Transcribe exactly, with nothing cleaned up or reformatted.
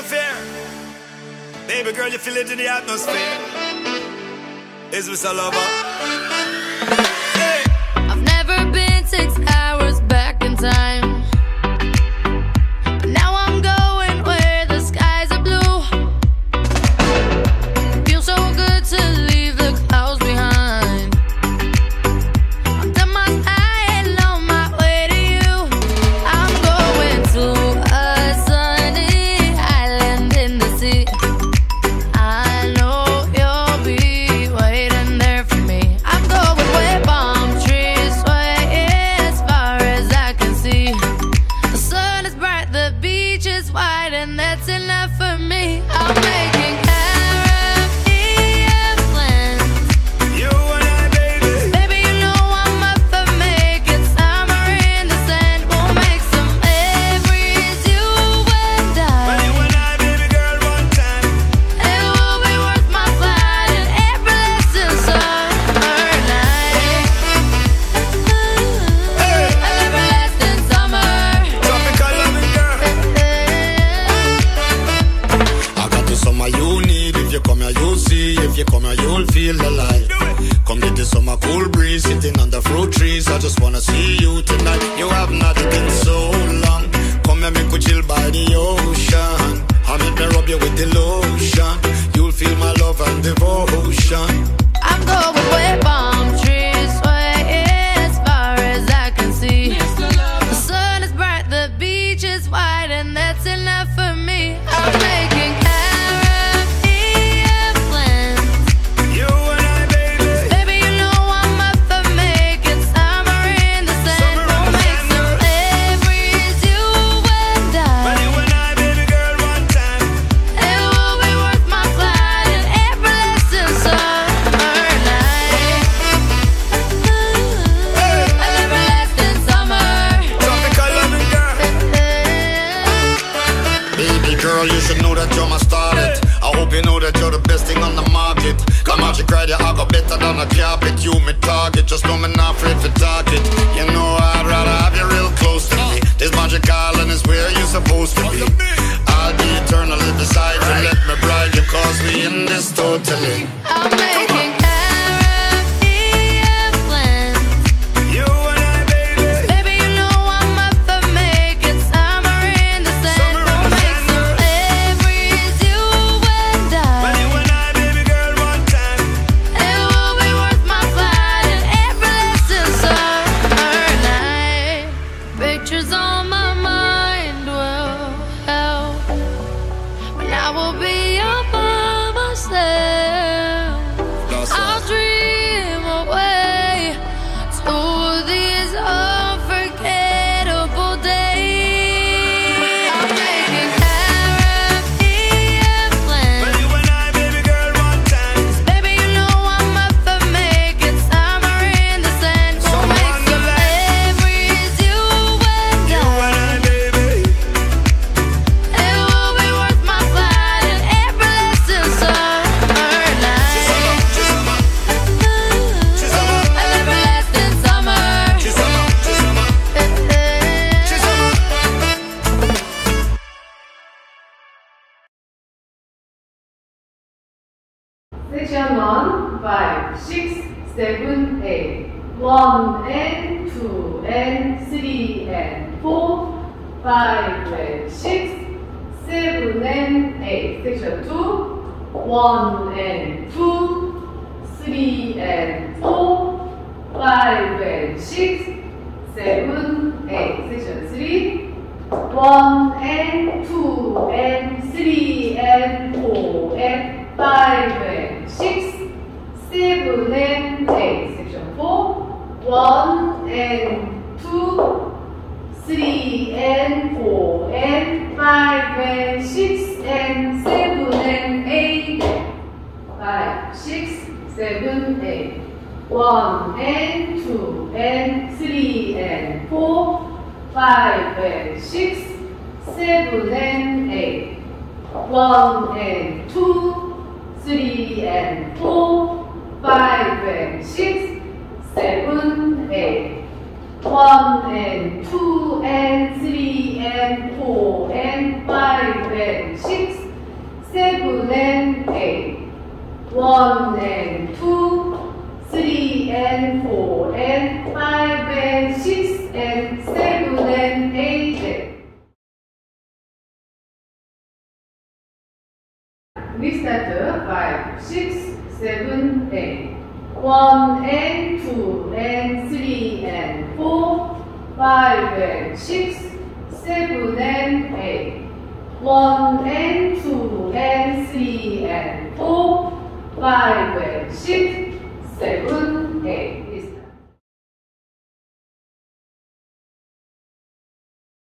fear. Baby girl, you feel it in the atmosphere. Is this a lover? Hey. I've never been six hours back in time. Now I'm going where the skies are blue. Feels so good to leave the clouds behind. I'm done my high on my way to you. I'm going to a sunny island in the sea. I know you'll be waiting there for me. I'm going where palm trees sway as far as I can see. The sun is bright, the beach is wide, and that's enough for me. I'm making Caribbean plans. You and I, baby. Baby, you know I'm up for making summer in the sand. We'll make some memories, you and Well, I. you and I, baby girl, one time. It will be worth my flight and every lesson summer night. Hey. An everlasting summer. Tropical loving girl. I got the summer you need. If you come here, you'll see. If you come here, you'll feel alive. Do it. Come get the summer cool breeze, sitting under fruit trees. I just wanna see you tonight. You have not been so long. Come here, make we chill by the ocean. I make me rub you with the lotion. You'll feel my love and devotion. I'm going where palm trees sway as far as I can see. The sun is bright, the beach is wide, and that's enough for me. I'm making Caribbean plans. You and I, baby. Baby, you know I'm up for making summer in the sand. Summer in We'll the make sand, some girl. memories, you and Well, I. you and I, baby girl, one time. It will be worth my flight and every lesson summer night. Hey. An everlasting summer. Tropical loving girl. Baby girl, you should know that you're my starlet. I hope you know that you're the best thing on the market. Come out, you cry, I go better than a carpet. You me target, just know me not afraid to target. You know I'd rather have you real close to me. This magic island is where you're supposed to be. I'll be eternally beside you. Let me bride you, cause we in this totally. I'm making Caribbean plans. You and I, baby. Baby, you know I'm up for making summer in the sand. Summer in We'll the make sand, some girl. memories, you and Well, I. you and I, baby girl, one time. It will be worth my flight and every lesson summer night. Pictures on my mind will help when I will be all by myself. I'll dream away to these unforgettable days. I'm making Caribbean plans. Well, you and I, baby girl, one time. Baby, you know I'm up for making summer in the sand. We'll Some make some wonderland. memories, you and You and I. I, baby. It will be worth my flight and every lesson summer night. Chisama, chisama, An everlasting summer. chisama, chisama, chisama. Section one, five, six, seven, eight. One and two and three and four, five and six, seven and eight. Section two, one and two, three and four, five and six, seven, eight. Section three, one and two and three and four and five and six, seven and eight. Section four, one and two, three and four and five and six and seven and eight. Five, six, seven, eight. One and two and three and four, five and six, seven and eight. One and two, three and four, five and six, seven, eight. One and two and three and four and five and six, one and two, three and four and five and six and seven and eight. Restart five, six, seven, eight. One and two and three and four, five and six, seven and eight. One and two and three and four, five and six, seven, eight.